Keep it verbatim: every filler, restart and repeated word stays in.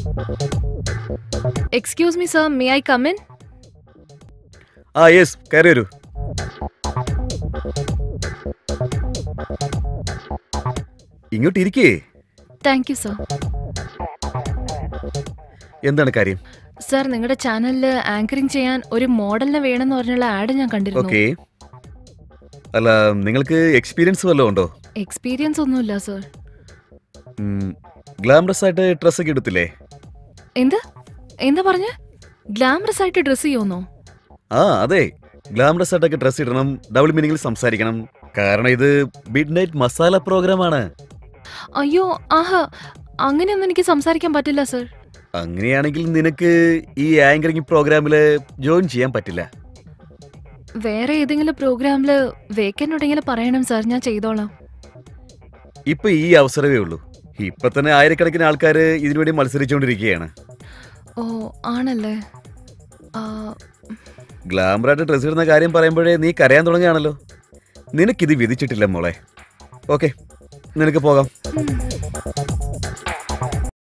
Excuse me, sir. May I come in? Ah, yes. കയറി വരൂ. ഇങ്ങോട്ട് ഇരിക്കേ. Thank you, sir. എന്താണ് കാര്യം? സർ, നിങ്ങളുടെ ചാനലിൽ ആങ്കറിംഗ് ചെയ്യാൻ ഒരു മോഡലിനെ വേണമെന്ന് പറഞ്ഞുള്ള ആഡ് ഞാൻ കണ്ടിരുന്നു. ഓക്കേ. അല്ല, നിങ്ങൾക്ക് എക്സ്പീരിയൻസ് വല്ലതും ഉണ്ടോ? എക്സ്പീരിയൻസ് ഒന്നുമില്ല സർ. ഗ്ലാമറസ് ആയിട്ട് ഡ്രസ് ഒക്കെ എടുത്തില്ലേ? എന്ത് എന്താ പറഞ്ഞ? ഗ്ലാമറസ് ആയിട്ട് ഡ്രസ് ചെയ്യുന്നോ? ആ അതെ, ഗ്ലാമറസ് ആയിട്ടൊക്കെ ഡ്രസ് ഇടണം, ഡബിൾ മീനിങ്ങിൽ സംസാരിക്കണം. കാരണം ഇത് മിഡ് നൈറ്റ് മസാല പ്രോഗ്രാം ആണ്. അയ്യോ ആഹാ, അങ്ങനെയൊന്നും എനിക്ക് സംസാരിക്കാൻ പറ്റില്ല സർ. അങ്ങനെയാണെങ്കിൽ നിനക്ക് ഈ ആങ്കറിംഗ് പ്രോഗ്രാമില് ജോയിൻ ചെയ്യാൻ പറ്റില്ല. വേറെ ഏതെങ്കിലും പ്രോഗ്രാമില് വേക്കൻറ്റ് ഉണ്ടെങ്കിൽ പറയണം സർ, ഞാൻ ചെയ്തോളാം. ഇപ്പൊ ഈ അവസരമേ ഉള്ളൂ. ഇപ്പൊ തന്നെ ആയിരക്കണക്കിന് ആൾക്കാര് ഇതിനുവേണ്ടി മത്സരിച്ചുകൊണ്ടിരിക്കുകയാണ്. ഓ ആണല്ലേ. ഗ്ലാമറായിട്ട് ഡ്രസ് ഇടുന്ന കാര്യം പറയുമ്പോഴേ നീ കരയാൻ തുടങ്ങുകയാണല്ലോ. നിനക്കിത് വിധിച്ചിട്ടില്ല മോളെ. ഓക്കെ, നിനക്ക് പോകാം.